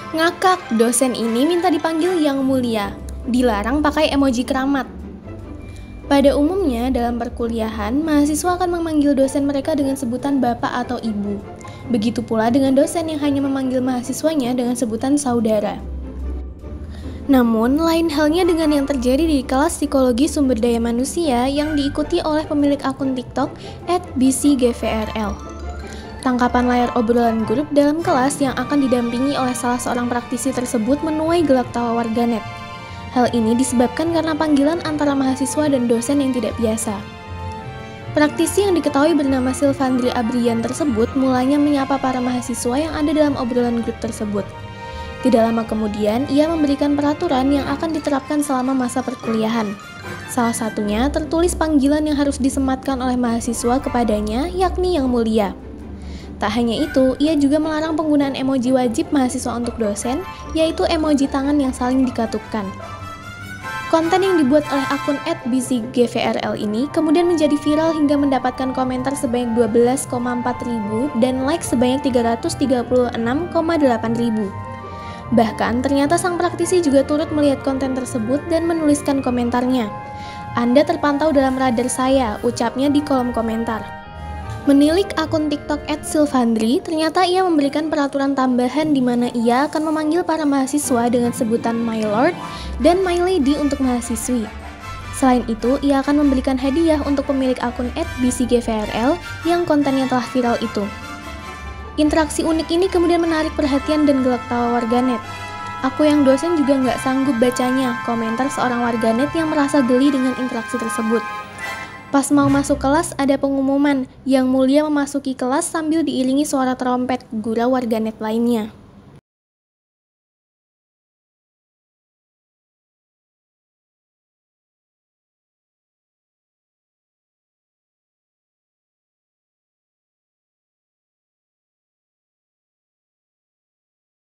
Ngakak, dosen ini minta dipanggil Yang Mulia. Dilarang pakai emoji keramat. Pada umumnya, dalam perkuliahan, mahasiswa akan memanggil dosen mereka dengan sebutan bapak atau ibu. Begitu pula dengan dosen yang hanya memanggil mahasiswanya dengan sebutan saudara. Namun, lain halnya dengan yang terjadi di kelas psikologi sumber daya manusia yang diikuti oleh pemilik akun TikTok @bcgvrl. Tangkapan layar obrolan grup dalam kelas yang akan didampingi oleh salah seorang praktisi tersebut menuai gelak tawa warganet. Hal ini disebabkan karena panggilan antara mahasiswa dan dosen yang tidak biasa. Praktisi yang diketahui bernama Silvandri Abrian tersebut mulanya menyapa para mahasiswa yang ada dalam obrolan grup tersebut. Tidak lama kemudian, ia memberikan peraturan yang akan diterapkan selama masa perkuliahan. Salah satunya tertulis panggilan yang harus disematkan oleh mahasiswa kepadanya, yakni Yang Mulia. Tak hanya itu, ia juga melarang penggunaan emoji wajib mahasiswa untuk dosen, yaitu emoji tangan yang saling dikatupkan. Konten yang dibuat oleh akun @bcgvrl ini kemudian menjadi viral hingga mendapatkan komentar sebanyak 12,4 ribu dan like sebanyak 336,8 ribu. Bahkan ternyata sang praktisi juga turut melihat konten tersebut dan menuliskan komentarnya. "Anda terpantau dalam radar saya," ucapnya di kolom komentar. Menilik akun TikTok @silvandri, ternyata ia memberikan peraturan tambahan di mana ia akan memanggil para mahasiswa dengan sebutan My Lord dan My Lady untuk mahasiswi. Selain itu, ia akan memberikan hadiah untuk pemilik akun @bcgvrl yang kontennya telah viral itu. Interaksi unik ini kemudian menarik perhatian dan gelak tawa warganet. "Aku yang dosen juga nggak sanggup bacanya," komentar seorang warganet yang merasa geli dengan interaksi tersebut. Pas mau masuk kelas, ada pengumuman, Yang Mulia memasuki kelas sambil diiringi suara trompet, gurau warganet lainnya.